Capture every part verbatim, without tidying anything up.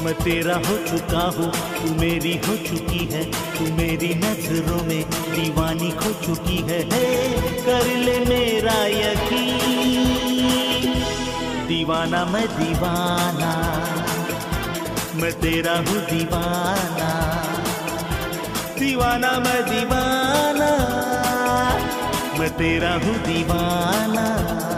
मैं तेरा हो चुका हूँ, तू मेरी हो चुकी है, तू मेरी नजरों में दीवानी खो चुकी है। हे कर ले मेरा यकीन, दीवाना मैं दीवाना, मैं तेरा हूँ दीवाना, दीवाना मैं दीवाना, मैं तेरा हूँ दीवाना।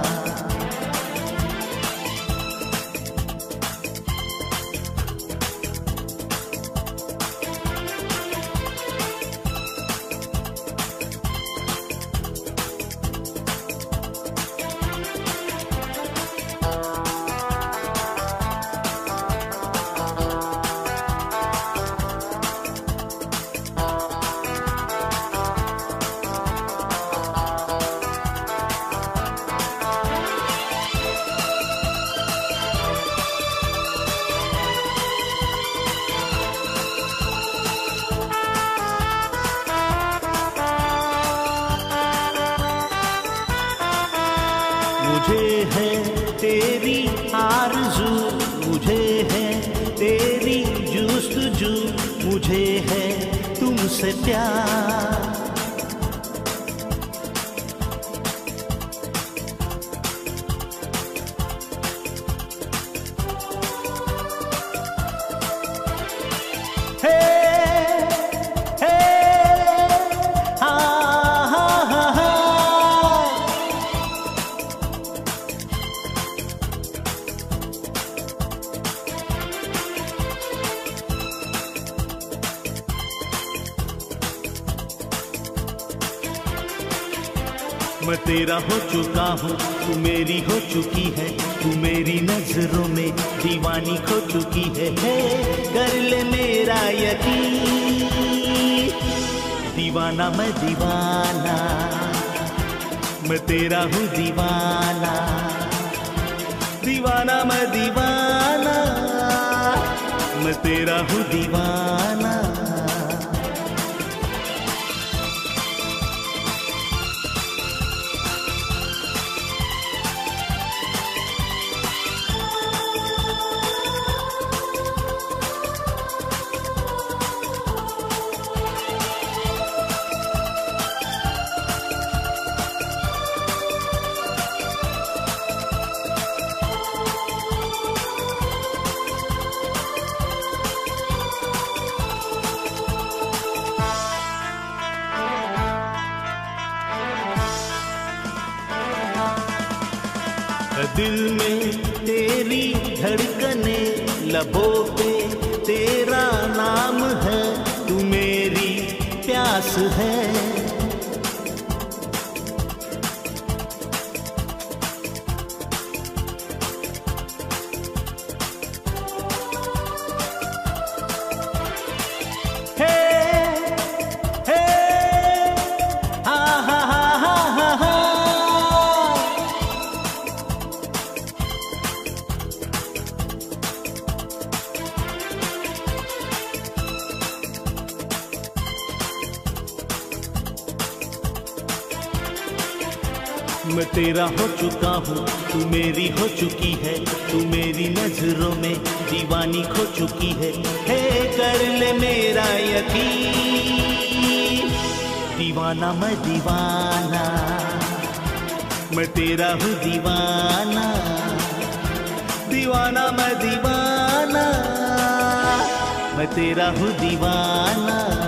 मुझे है तेरी आरज़ू, मुझे है तेरी जुस्तजू, मुझे है तुमसे प्यार। हे हे हा हा हा हा, मैं तेरा हो चुका हूँ, तू मेरी हो चुकी है, तू मेरी नजरों में दीवानी खो चुकी है। हे कर ले मेरा यकीन, दीवाना मैं दीवाना, मैं तेरा हूँ दीवाना, दीवाना मैं दीवाना, मैं तेरा हूँ दीवाना। दिल में तेरी धड़कने, लबों पे तेरा नाम है, तू मेरी प्यास है। हे हे हा हा हा हा हा हा, मैं तेरा हो चुका हूँ, तू मेरी हो चुकी है, तू मेरी नजरों में दीवानी खो चुकी है। हे कर ले मेरा यकीन, दीवाना मैं दीवाना, मैं तेरा हूँ दीवाना, दीवाना मैं दीवाना, मैं तेरा हूँ दीवाना।